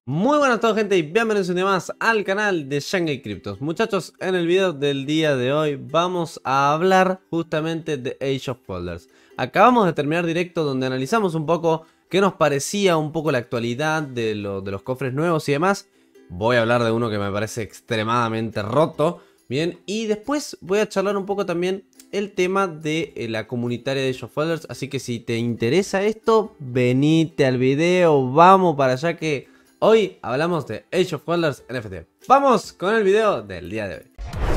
Muy buenas a todos, gente, y bienvenidos un día más al canal de Jungle Cryptos. Muchachos, en el video del día de hoy vamos a hablar justamente de Age of Folders. Acabamos de terminar directo donde analizamos un poco qué nos parecía un poco la actualidad de los cofres nuevos y demás. Voy a hablar de uno que me parece extremadamente roto, bien, y después voy a charlar un poco también el tema de la comunitaria de Age of Folders. Así que si te interesa esto, venite al video, vamos para allá que hoy hablamos de Age of Folders NFT. Vamos con el video del día de hoy.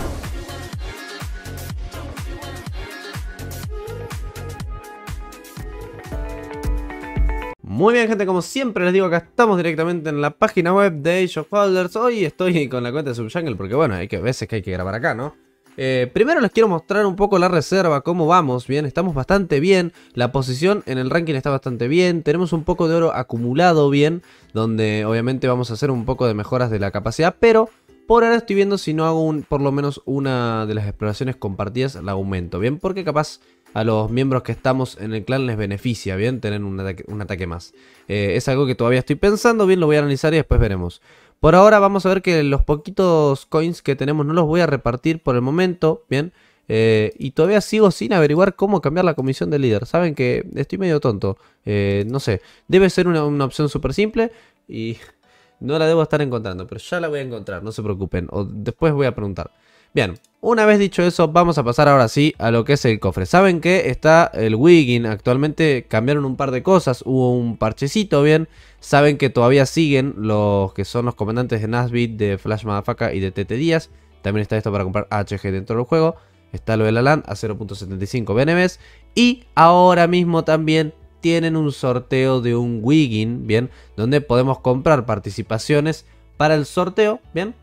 Muy bien, gente, como siempre les digo, acá estamos directamente en la página web de Age of Folders. Hoy estoy con la cuenta de Subjungle porque bueno, hay veces que hay que grabar acá, ¿no? Primero les quiero mostrar un poco la reserva, cómo vamos. Bien, estamos bastante bien. La posición en el ranking está bastante bien. Tenemos un poco de oro acumulado bien, donde obviamente vamos a hacer un poco de mejoras de la capacidad, pero por ahora estoy viendo si no hago por lo menos una de las exploraciones compartidas, la aumento, bien, porque capaz a los miembros que estamos en el clan les beneficia, bien, tener un ataque más. Es algo que todavía estoy pensando, bien, lo voy a analizar y después veremos. Por ahora vamos a ver que los poquitos coins que tenemos no los voy a repartir por el momento, bien. Y todavía sigo sin averiguar cómo cambiar la comisión de líder. Saben que estoy medio tonto, no sé. Debe ser una opción súper simple y no la debo estar encontrando, pero ya la voy a encontrar, no se preocupen. O después voy a preguntar. Bien, una vez dicho eso, vamos a pasar ahora sí a lo que es el cofre. Saben que está el Wiggin, actualmente cambiaron un par de cosas, hubo un parchecito, bien. Saben que todavía siguen los que son los comandantes de Nasbit, de Flash Madafaka y de TT Díaz. También está esto para comprar HG dentro del juego. Está lo de la LAN a 0.75 BNBs. Y ahora mismo también tienen un sorteo de un Wiggin, bien, donde podemos comprar participaciones para el sorteo, bien.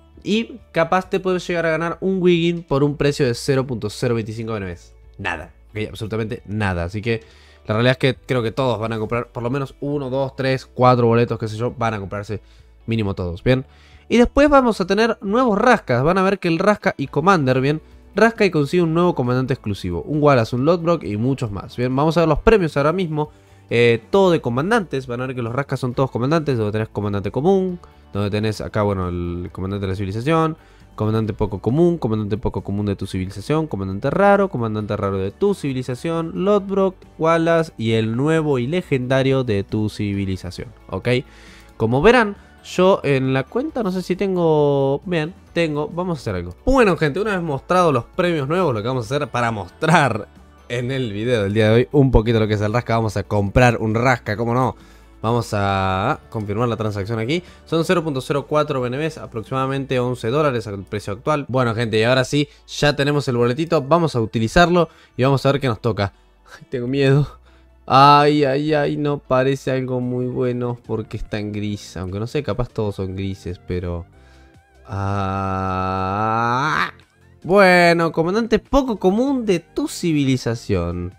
Y capaz te puedes llegar a ganar un Wiggin por un precio de 0.025 BNBs. Nada, okay, absolutamente nada. Así que la realidad es que creo que todos van a comprar por lo menos 1, 2, 3, 4 boletos, qué sé yo. Van a comprarse mínimo todos, bien. Y después vamos a tener nuevos rascas. Van a ver que el rasca y commander, bien. Rasca y consigue un nuevo comandante exclusivo. Un Wallace, un Lodbrok y muchos más. Bien, vamos a ver los premios ahora mismo. Todo de comandantes. Van a ver que los rascas son todos comandantes. Donde tenés comandante común. Donde tenés acá, bueno, el comandante de la civilización. Comandante poco común de tu civilización, comandante raro de tu civilización, Lodbrok, Wallace y el nuevo y legendario de tu civilización, ¿ok? Como verán, yo en la cuenta no sé si tengo... Bien, tengo, vamos a hacer algo. Bueno, gente, una vez mostrado los premios nuevos, lo que vamos a hacer para mostrar en el video del día de hoy un poquito lo que es el rasca, vamos a comprar un rasca, ¿cómo no? Vamos a confirmar la transacción aquí. Son 0.04 BNBs, aproximadamente $11 al precio actual. Bueno, gente, y ahora sí, ya tenemos el boletito. Vamos a utilizarlo y vamos a ver qué nos toca. Ay, tengo miedo. Ay, ay, ay, no parece algo muy bueno porque está en gris. Aunque no sé, capaz todos son grises, pero... Bueno, comandante poco común de tu civilización.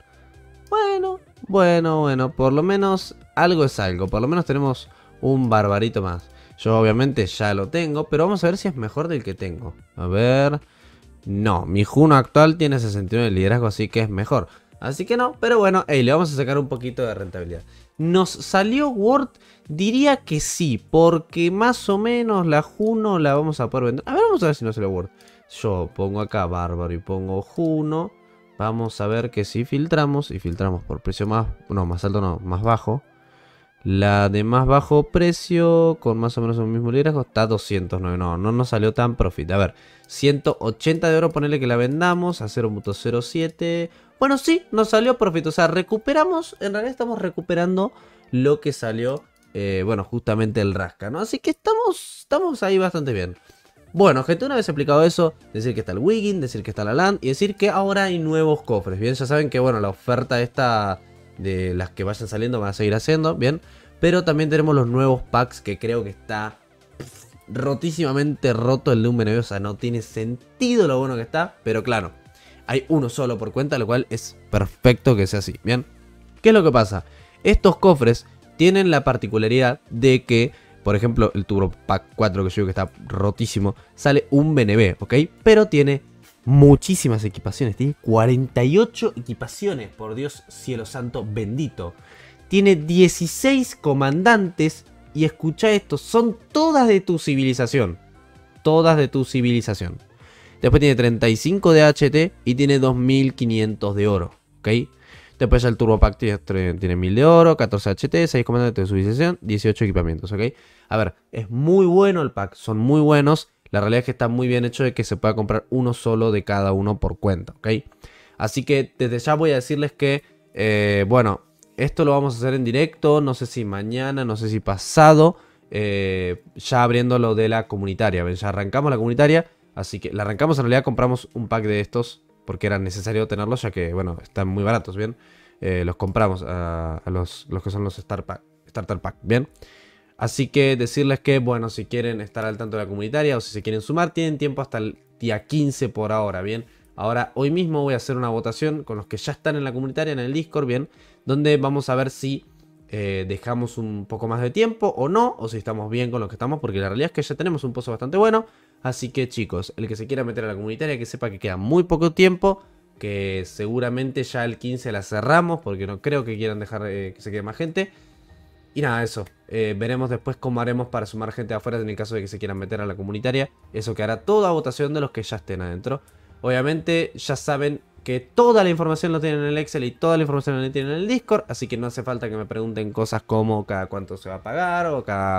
Bueno, por lo menos algo es algo. Por lo menos tenemos un barbarito más. Yo obviamente ya lo tengo, pero vamos a ver si es mejor del que tengo. A ver... No, mi Juno actual tiene 69 de liderazgo, así que es mejor. Así que no, pero bueno, le vamos a sacar un poquito de rentabilidad. ¿Nos salió Word? Diría que sí, porque más o menos la Juno la vamos a poder vender. A ver, vamos a ver si nos salió Word. Yo pongo acá bárbaro y pongo Juno. Vamos a ver que si filtramos, y filtramos por precio más... No, más alto no, más bajo. La de más bajo precio, con más o menos el mismo liderazgo, está 209. No nos salió tan profit. A ver, 180 de oro, ponele que la vendamos a 0.07. Bueno, sí, nos salió profit. O sea, recuperamos, en realidad estamos recuperando lo que salió, bueno, justamente el rasca, ¿no? Así que estamos ahí bastante bien. Bueno, gente, una vez explicado eso, decir que está el Wiggin, decir que está la LAN y decir que ahora hay nuevos cofres, ¿bien? Ya saben que, bueno, la oferta esta de las que vayan saliendo van a seguir haciendo, ¿bien? Pero también tenemos los nuevos packs que creo que está rotísimamente roto el de un BNB, o sea, no tiene sentido lo bueno que está, pero claro, hay uno solo por cuenta, lo cual es perfecto que sea así, ¿bien? ¿Qué es lo que pasa? Estos cofres tienen la particularidad de que, por ejemplo, el Turbo Pack 4 que yo digo que está rotísimo, sale un BNB, ¿ok? Pero tiene muchísimas equipaciones, tiene 48 equipaciones, por Dios cielo santo bendito. Tiene 16 comandantes Y escucha esto, son todas de tu civilización. Todas de tu civilización. Después tiene 35 de HT y tiene 2500 de oro. ¿Ok? Después ya el Turbo Pack tiene 1000 de oro, 14 HT, 6 comandantes de civilización, 18 equipamientos. ¿Ok? A ver, es muy bueno el pack, son muy buenos. La realidad es que está muy bien hecho de que se pueda comprar uno solo de cada uno por cuenta. ¿Ok? Así que desde ya voy a decirles que, bueno, esto lo vamos a hacer en directo, no sé si mañana, no sé si pasado, ya abriendo lo de la comunitaria. ¿Ven? Ya arrancamos la comunitaria, así que la arrancamos, en realidad compramos un pack de estos porque era necesario tenerlos, ya que, bueno, están muy baratos, ¿bien? Los compramos a los que son los Starter Pack, ¿bien? Así que decirles que, bueno, si quieren estar al tanto de la comunitaria o si se quieren sumar, tienen tiempo hasta el día 15 por ahora, ¿bien? Ahora, hoy mismo voy a hacer una votación con los que ya están en la comunitaria, en el Discord, ¿bien? Donde vamos a ver si dejamos un poco más de tiempo o no, o si estamos bien con lo que estamos, porque la realidad es que ya tenemos un pozo bastante bueno. Así que, chicos, el que se quiera meter a la comunitaria, que sepa que queda muy poco tiempo, que seguramente ya el 15 la cerramos, porque no creo que quieran dejar que se quede más gente. Y nada, eso. Veremos después cómo haremos para sumar gente afuera en el caso de que se quieran meter a la comunitaria. Eso que hará toda votación de los que ya estén adentro. Obviamente ya saben que toda la información lo tienen en el Excel y toda la información la tienen en el Discord. Así que no hace falta que me pregunten cosas como cada cuánto se va a pagar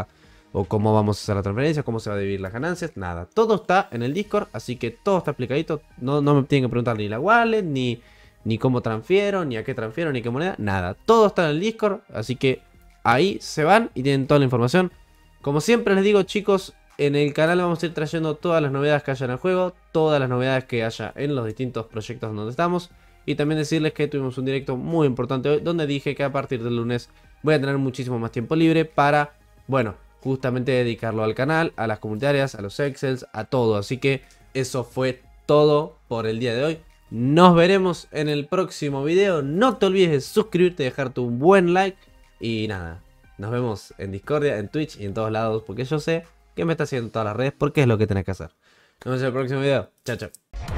o cómo vamos a hacer la transferencia, cómo se va a dividir las ganancias. Nada, todo está en el Discord, así que todo está explicadito. No me tienen que preguntar ni la wallet, ni cómo transfiero, ni a qué transfiero, ni qué moneda. Nada, todo está en el Discord, así que ahí se van y tienen toda la información. Como siempre les digo, chicos, en el canal vamos a ir trayendo todas las novedades que haya en el juego, todas las novedades que haya en los distintos proyectos donde estamos. Y también decirles que tuvimos un directo muy importante hoy, donde dije que a partir del lunes voy a tener muchísimo más tiempo libre para, bueno, justamente dedicarlo al canal, a las comunitarias, a los Excels, a todo. Así que eso fue todo por el día de hoy. Nos veremos en el próximo video. No te olvides de suscribirte, dejarte un buen like. Y nada, nos vemos en Discordia, en Twitch y en todos lados, porque yo sé que me está haciendo todas las redes, porque es lo que tenés que hacer. Nos vemos en el próximo video. Chao, chao.